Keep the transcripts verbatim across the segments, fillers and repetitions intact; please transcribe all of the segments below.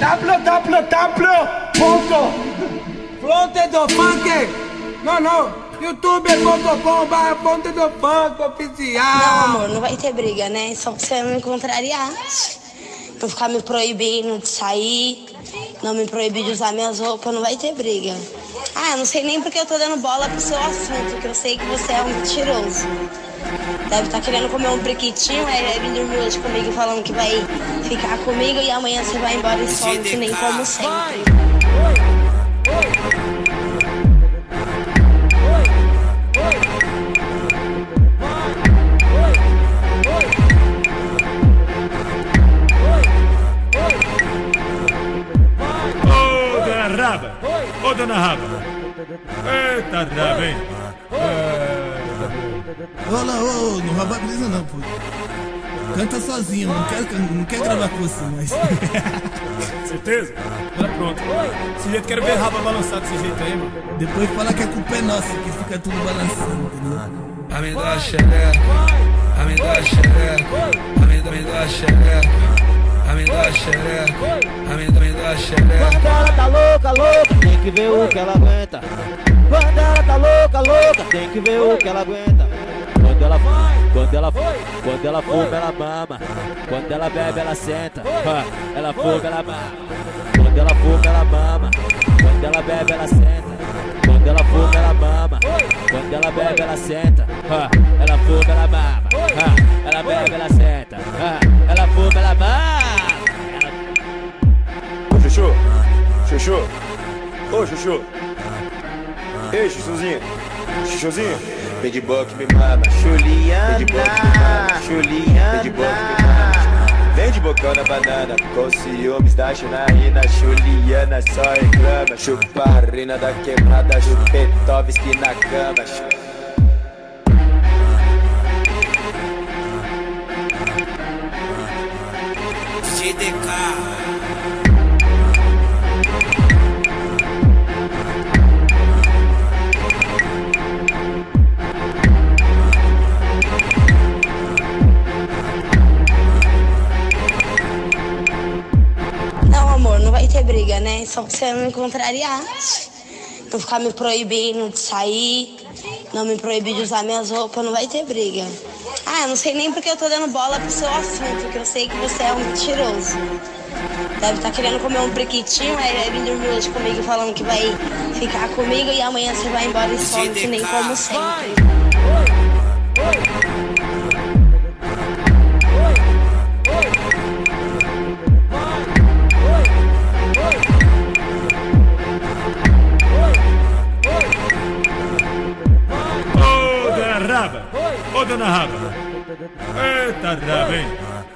www ponto fonte do funk. Não, não. youtube ponto com barra fonte do funk oficial. Não, amor, não vai ter briga, né? Só que você não me contrariar. Não ficar me proibindo de sair, não me proibir de usar minhas roupas, não vai ter briga. Ah, eu não sei nem porque eu tô dando bola pro seu assunto, que eu sei que você é um mentiroso. Deve estar querendo comer um briquitinho, aí vai vir dormir hoje comigo falando que vai ficar comigo e amanhã você vai embora e some, que nem como sempre. Raba, ô dona Raba. Eita raba, hein? Olha lá, ô, não rababiliza não, pô. Canta sozinho, não quer, não quer gravar com você, mas... Certeza? Tá pronto. Desse jeito, quero ver raba balançar desse jeito aí, mano. Depois fala que a culpa é nossa, que fica tudo balançando, entendeu? Amendoa xereca, amendoa xereca, amendoa xereca. Amendoa xereca, amendoa xereca. Quando ela tá louca, louca, tem que ver o que ela aguenta. Quando ela tá louca, louca, tem que ver o que ela aguenta. Quando ela vai, quando ela foi, quando ela fuma, ela mama. Quando ela bebe, ela senta. Ela fuma, ela mama. Quando ela fuma, ela mama. Quando ela bebe, ela senta. Quando ela fuma, ela mama. Quando ela bebe, ela senta. Ela fuma, ela mama. Ela bebe, ela senta. Ela fuma, ela mama. Ô Chuchu, Chuchu, ô Chuchu. Ei, Chuchuzinho, Chuchuzinho. Vem de boa que me mama, Juliana. Vem de boa que me mama, Juliana. Vem de boa que me mama. Vem de bocão na banana, com ciúmes da Janaína. Juliana só reclama, chupa a rina da quebrada, Chupetovski na cama. G D K. Não vai ter briga, né? Só que você não me contrariar. Não ficar me proibindo de sair, não me proibir de usar minhas roupas, não vai ter briga. Ah, eu não sei nem porque eu tô dando bola pro seu assunto, que eu sei que você é um mentiroso. Deve estar querendo comer um briquitinho, aí vai vir dormir hoje comigo falando que vai ficar comigo e amanhã você vai embora e some, que nem como sempre. Raba, ô dona Raba. Eita raba, hein?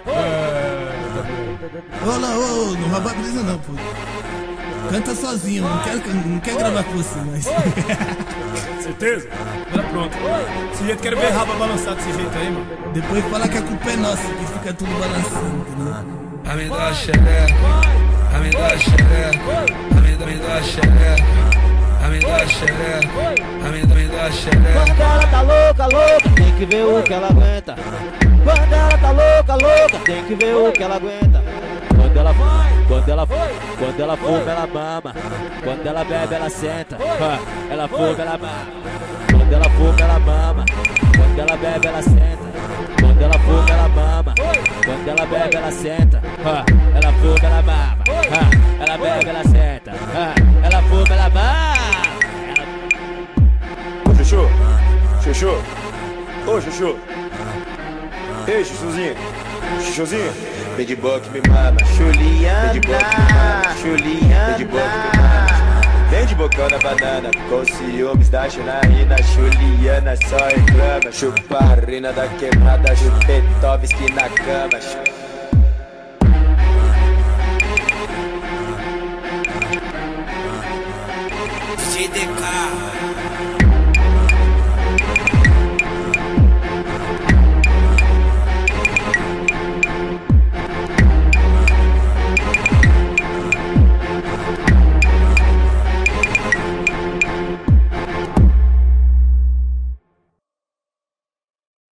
Olha lá, ô, não rababiliza não, pô. Canta sozinho, não quer, não quer gravar com você, mas... Certeza? Tá pronto. Desse jeito, quero ver raba balançar desse jeito aí, mano. Depois fala que a culpa é nossa, que fica tudo balançando, entendeu? Amendoa xereca, amendoa xereca, amendoa xereca. Amendoa xereca, amendoa xereca. Quando ela tá louca, louca, tem que ver o que ela aguenta. Quando ela tá louca, louca, tem que ver o que ela aguenta. Quando ela vai, quando ela foi, quando ela fuma, ela mama. Quando ela bebe, ela senta. Ela fuma, ela mama. Quando ela fuma, ela mama. Quando ela bebe, ela senta. Quando ela fuma, ela mama. Quando ela bebe, ela senta. Ela fuma, ela mama. Ela bebe, ela senta. Ela fuma, ela mama. Ô Chuchu, Chuchu, ô Chuchu. Ei, Chuchuzinho, Chuchuzinho. Vem de boa que me mama, Juliana. Vem de boa que me mama, Juliana. Vem de boa que me mama. Vem de bocão na banana, com ciúmes da Janaína. Juliana só reclama, chupa a rina da quebrada, Chupetovski na cama. G D K.